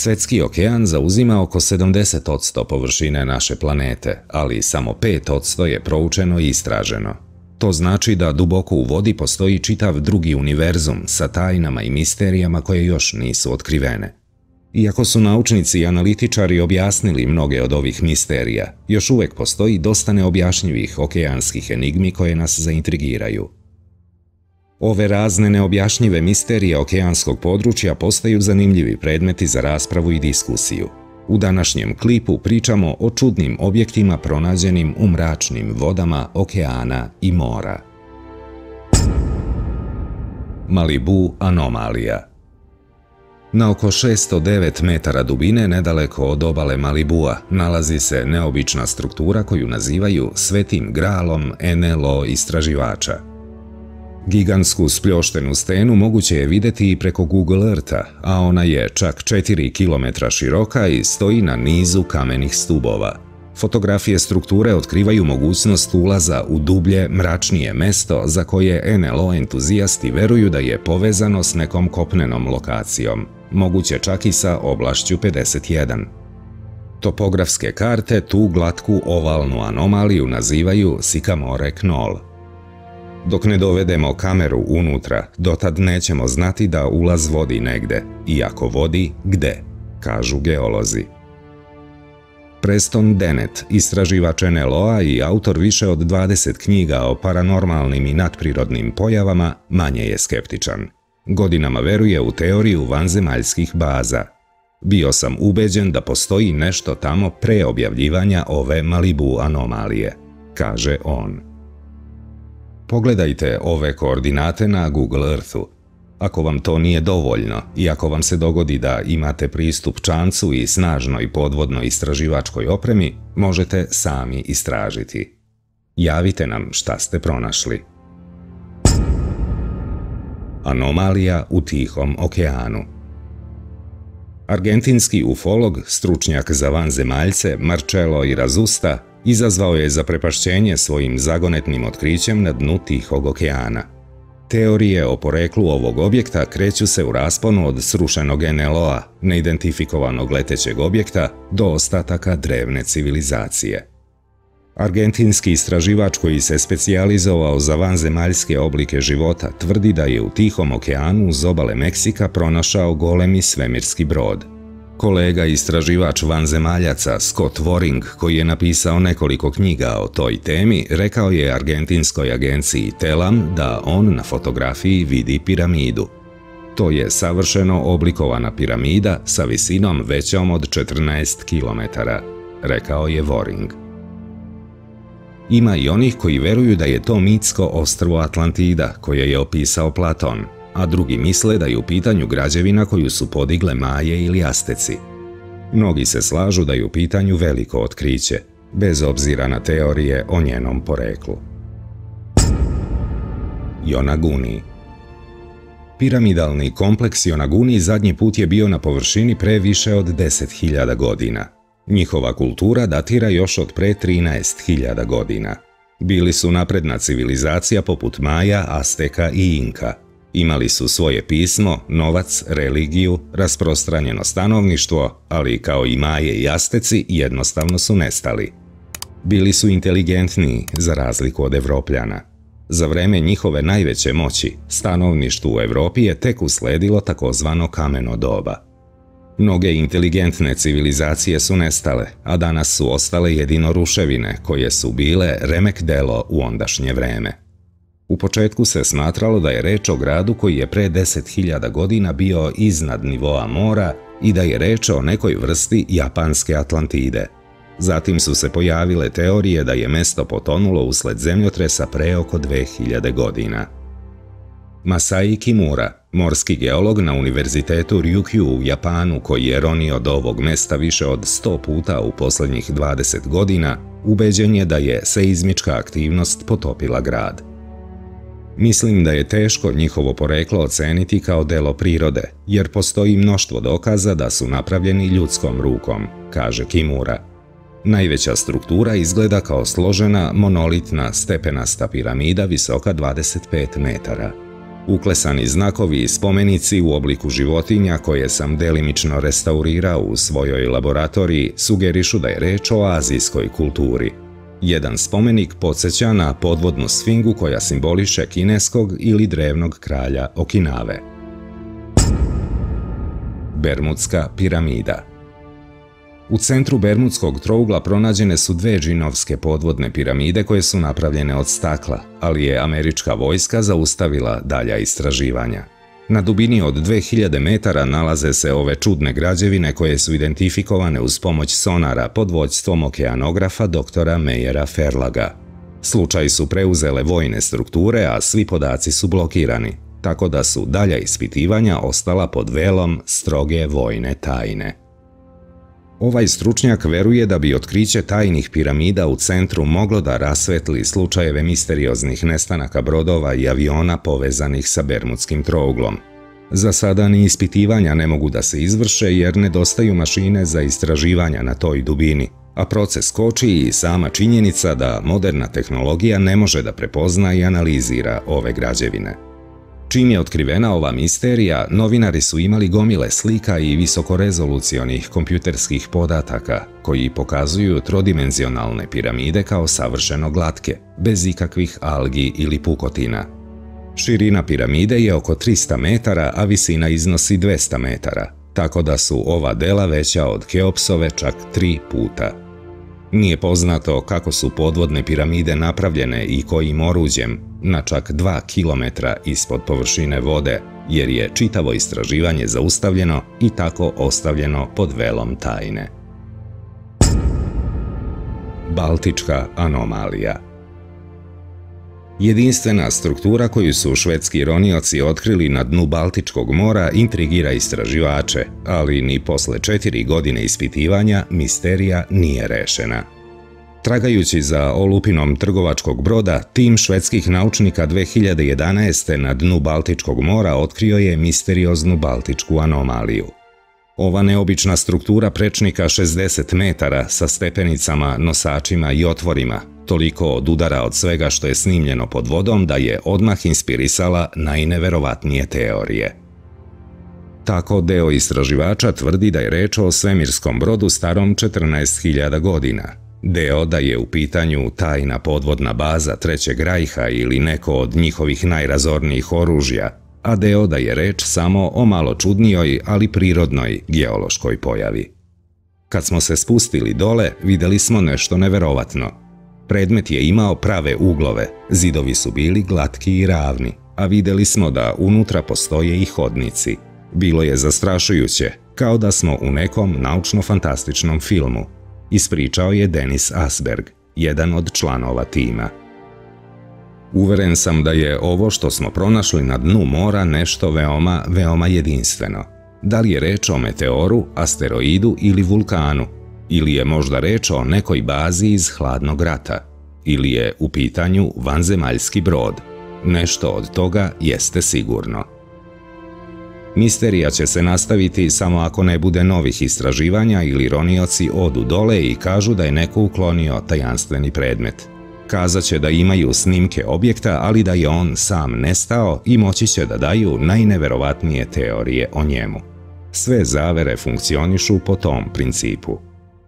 Svetski okean zauzima oko 70% površine naše planete, ali samo 5% je proučeno i istraženo. To znači da duboko u vodi postoji čitav drugi univerzum sa tajnama i misterijama koje još nisu otkrivene. Iako su naučnici i analitičari objasnili mnoge od ovih misterija, još uvek postoji dosta neobjašnjivih okeanskih enigmi koje nas zaintrigiraju. Ove razne neobjašnjive misterije okeanskog područja postaju zanimljivi predmeti za raspravu i diskusiju. U današnjem klipu pričamo o čudnim objektima pronađenim u mračnim vodama okeana i mora. Malibu anomalija. Na oko 609 metara dubine nedaleko od obale Malibua nalazi se neobična struktura koju nazivaju svetim gralom NLO istraživača. Gigantsku spljoštenu stenu moguće je vidjeti i preko Google Eartha, a ona je čak 4 km široka i stoji na nizu kamenih stubova. Fotografije strukture otkrivaju mogućnost ulaza u dublje, mračnije mesto za koje NLO entuzijasti veruju da je povezano s nekom kopnenom lokacijom, moguće čak i sa oblašću 51. Topografske karte tu glatku ovalnu anomaliju nazivaju Sycamore Knoll. Dok ne dovedemo kameru unutra, dotad nećemo znati da ulaz vodi negde, i ako vodi, gde, kažu geolozi. Preston Dennett, istraživač NLO-a i autor više od 20 knjiga o paranormalnim i nadprirodnim pojavama, manje je skeptičan. Godinama veruje u teoriju vanzemaljskih baza. Bio sam ubeđen da postoji nešto tamo pre objavljivanja ove Malibu anomalije, kaže on. Pogledajte ove koordinate na Google Earthu. Ako vam to nije dovoljno i ako vam se dogodi da imate pristup čamcu i snažnoj podvodnoj istraživačkoj opremi, možete sami istražiti. Javite nam šta ste pronašli. Anomalija u Tihom okeanu. Argentinski ufolog, stručnjak za vanzemaljce Marcelo Irazusta, izazvao je zaprepašćenje svojim zagonetnim otkrićem na dnu Tihog okeana. Teorije o poreklu ovog objekta kreću se u rasponu od srušenog NLO-a, neidentifikovanog letećeg objekta, do ostataka drevne civilizacije. Argentinski istraživač koji se specijalizovao za vanzemaljske oblike života tvrdi da je u Tihom okeanu uz obale Meksika pronašao golemi svemirski brod. Kolega istraživač vanzemaljaca Scott Waring, koji je napisao nekoliko knjiga o toj temi, rekao je argentinskoj agenciji Telam da on na fotografiji vidi piramidu. To je savršeno oblikovana piramida sa visinom većom od 14 km, rekao je Waring. Ima i onih koji veruju da je to mitsko ostrvo Atlantida koje je opisao Platon, a drugi misle da je u pitanju građevina koju su podigle Maje ili Asteci. Mnogi se slažu da je u pitanju veliko otkriće, bez obzira na teorije o njenom poreklu. Yonaguni. Piramidalni kompleks Yonaguni zadnji put je bio na površini pre više od 10.000 godina. Njihova kultura datira još od pre 13.000 godina. Bili su napredna civilizacija poput Maja, Asteka i Inka. Imali su svoje pismo, novac, religiju, rasprostranjeno stanovništvo, ali kao i Maje i Asteci jednostavno su nestali. Bili su inteligentniji za razliku od Evropljana. Za vreme njihove najveće moći, stanovništvu u Evropi je tek usledilo takozvano kameno doba. Mnoge inteligentne civilizacije su nestale, a danas su ostale jedino ruševine koje su bile remek delo u ondašnje vreme. U početku se smatralo da je reč o gradu koji je pre 10.000 godina bio iznad nivoa mora i da je reč o nekoj vrsti japanske Atlantide. Zatim su se pojavile teorije da je mesto potonulo usled zemljotresa pre oko 2000 godina. Masai Kimura, morski geolog na univerzitetu Ryukyu u Japanu koji je ronio do ovog mesta više od 100 puta u posljednjih 20 godina, ubeđen je da je seizmička aktivnost potopila grad. Mislim da je teško njihovo poreklo oceniti kao delo prirode, jer postoji mnoštvo dokaza da su napravljeni ljudskom rukom, kaže Kimura. Najveća struktura izgleda kao složena, monolitna, stepenasta piramida visoka 25 metara. Uklesani znakovi i spomenici u obliku životinja koje sam delimično restaurirao u svojoj laboratoriji sugerišu da je reč o azijskoj kulturi. Jedan spomenik podsjeća na podvodnu sfingu koja simboliše kineskog ili drevnog kralja Okinave. Bermudska piramida. U centru Bermudskog trougla pronađene su dve džinovske podvodne piramide koje su napravljene od stakla, ali je američka vojska zaustavila dalja istraživanja. Na dubini od 2000 metara nalaze se ove čudne građevine koje su identifikovane uz pomoć sonara pod vođstvom okeanografa dr. Meyera Ferlaga. Slučaj su preuzele vojne strukture, a svi podaci su blokirani, tako da su dalja ispitivanja ostala pod velom stroge vojne tajne. Ovaj stručnjak veruje da bi otkriće tajnih piramida u centru moglo da rasvetli slučajeve misterioznih nestanaka brodova i aviona povezanih sa Bermudskim trouglom. Za sada ni ispitivanja ne mogu da se izvrše jer nedostaju mašine za istraživanja na toj dubini, a proces koči i sama činjenica da moderna tehnologija ne može da prepozna i analizira ove građevine. Čim je otkrivena ova misterija, novinari su imali gomile slika i visokorezolucionih kompjuterskih podataka koji pokazuju trodimenzionalne piramide kao savršeno glatke, bez ikakvih algi ili pukotina. Širina piramide je oko 300 metara, a visina iznosi 200 metara, tako da su ova dela veća od Keopsove čak 3 puta. Nije poznato kako su podvodne piramide napravljene i kojim oruđem, na čak 2 kilometra ispod površine vode, jer je čitavo istraživanje zaustavljeno i tako ostavljeno pod velom tajne. Baltička anomalija. Jedinstvena struktura koju su švedski ronioci otkrili na dnu Baltičkog mora intrigira istraživače, ali ni posle 4 godine ispitivanja misterija nije rešena. Tragajući za olupinom trgovačkog broda, tim švedskih naučnika 2011. na dnu Baltičkog mora otkrio je misterioznu baltičku anomaliju. Ova neobična struktura prečnika 60 metara sa stepenicama, nosačima i otvorima toliko odudara od svega što je snimljeno pod vodom da je odmah inspirisala najneverovatnije teorije. Tako deo istraživača tvrdi da je reč o svemirskom brodu starom 14.000 godina, deo da je u pitanju tajna podvodna baza Trećeg rajha ili neko od njihovih najrazornijih oružja, a deo da je reč samo o malo čudnijoj, ali prirodnoj geološkoj pojavi. Kad smo se spustili dole, videli smo nešto neverovatno. Predmet je imao prave uglove, zidovi su bili glatki i ravni, a videli smo da unutra postoje i hodnici. Bilo je zastrašujuće, kao da smo u nekom naučno-fantastičnom filmu, ispričao je Dennis Asberg, jedan od članova tima. Uveren sam da je ovo što smo pronašli na dnu mora nešto veoma jedinstveno. Da li je reč o meteoru, asteroidu ili vulkanu? Ili je možda reč o nekoj bazi iz hladnog rata? Ili je u pitanju vanzemaljski brod? Nešto od toga jeste sigurno. Misterija će se nastaviti samo ako ne bude novih istraživanja ili ronioci odu dole i kažu da je neko uklonio tajanstveni predmet. Kazaće da imaju snimke objekta, ali da je on sam nestao i moći će da daju najneverovatnije teorije o njemu. Sve zavere funkcionišu po tom principu.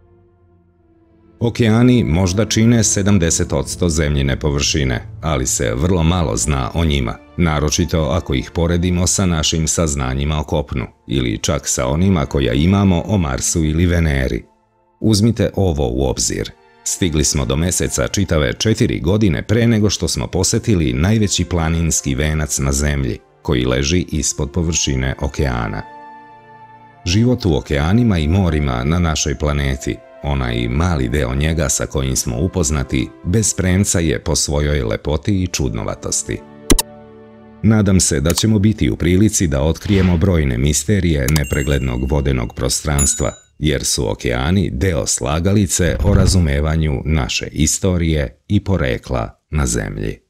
Okeani možda čine 70% zemljine površine, ali se vrlo malo zna o njima, naročito ako ih poredimo sa našim saznanjima o kopnu ili čak sa onima koja imamo o Marsu ili Veneri. Uzmite ovo u obzir. Stigli smo do meseca čitave 4 godine pre nego što smo posetili najveći planinski venac na zemlji, koji leži ispod površine okeana. Život u okeanima i morima na našoj planeti, onaj mali deo njega sa kojim smo upoznati, bez premca je po svojoj lepoti i čudnovatosti. Nadam se da ćemo biti u prilici da otkrijemo brojne misterije nepreglednog vodenog prostranstva, jer su okeani deo slagalice o razumevanju naše istorije i porekla na zemlji.